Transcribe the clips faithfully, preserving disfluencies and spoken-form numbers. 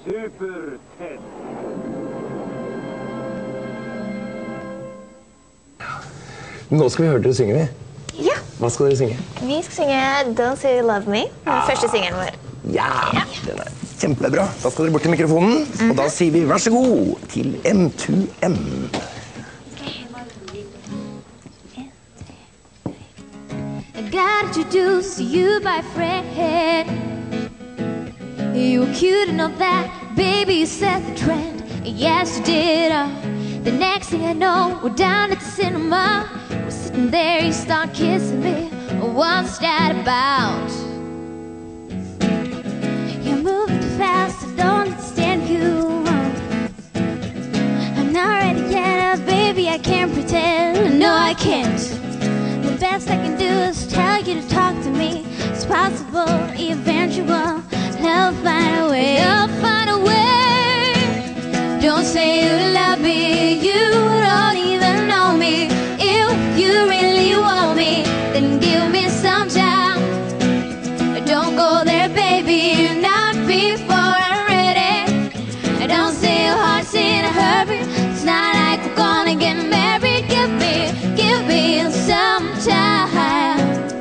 Super-Ted. Nå skal vi høre dere synge, vi. Ja. Hva skal dere synge? Vi skal synge Don't Say You Love Me, den første singelen vår. Ja, den er kjempebra. Da skal dere bort til mikrofonen, mm-hmm. og da sier vi vær så god til M to M. I got introduced to you by friend. You were cute and all that, baby, you set the trend. Yes, you did. Uh, the next thing I know, we're down at the cinema. We're sitting there, you start kissing me. What's that about? You're moving too fast, I don't understand you. I'm not ready yet, baby, I can't pretend. No, I can't. The best I can do is tell you to talk to me. It's possible, eventual. I'll find a way, I'll find a way. Don't say you love me, you don't even know me. If you really want me, then give me some time. Don't go there, baby, not before I'm ready. Don't say your heart's in a hurry. It's not like we're gonna get married. Give me, give me some time.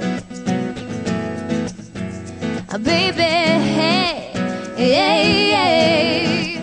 Oh, baby, hey, hey, hey.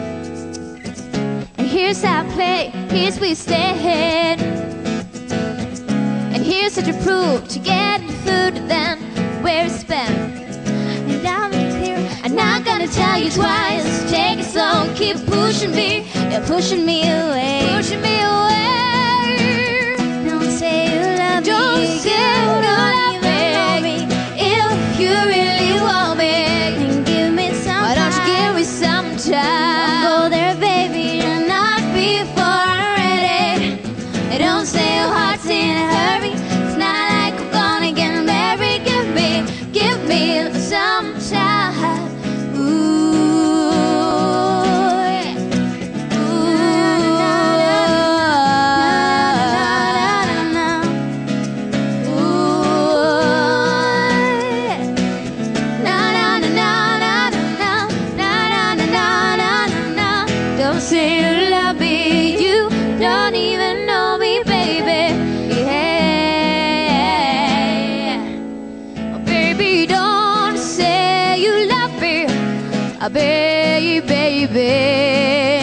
And here's how I play, here's where you stand. And here's such a proof to get the food and then where it's spent. And I'll make it clear, I'm not gonna tell you twice. Take it slow, keep pushing me. You're pushing me away, pushing me away. Don't say you love me, don't say you love me. If you really want me, then give me some time. Why don't you give me some time? Go there, baby, and not before I'm ready. Don't say your heart's in a hurry. It's not like we're gonna get married. Give me, give me some time. Ooh, don't say you love me, you don't even know me, baby. Yeah. Oh, baby, don't say you love me, oh, baby, baby.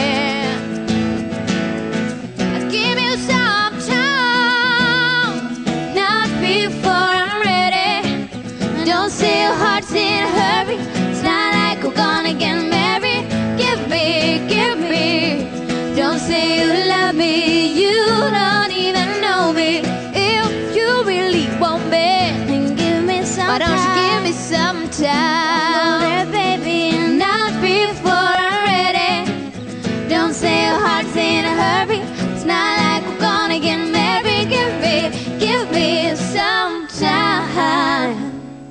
Give me some time, not before I'm ready. Don't say your heart's in a hurry. It's not like we're gonna get married. Give me, give me. Don't say you love me, you don't even know me. If you really want me, then give me some time. Why don't you give me some time? Go there, baby, and not before I'm ready. Don't say your heart's in a hurry. It's not like we're gonna get married. Give me, give me some time.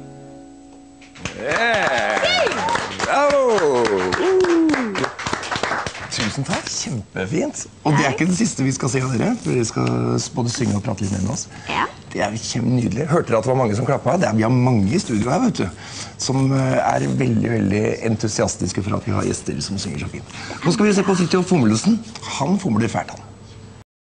Yeah. Bravo! Tusen takk, kjempefint. Og det er ikke det siste vi skal se av dere, for dere skal både synge og prate litt med oss. Ja. Det er kjempenydelig. Hørte dere at det var mange som klappet? Det er, vi har mange i studio her, vet du, som er veldig, veldig entusiastiske for at vi har gjester som synger så fint. Nå skal vi se på Fridtjof Fommelesen. Han fomler fælt, han.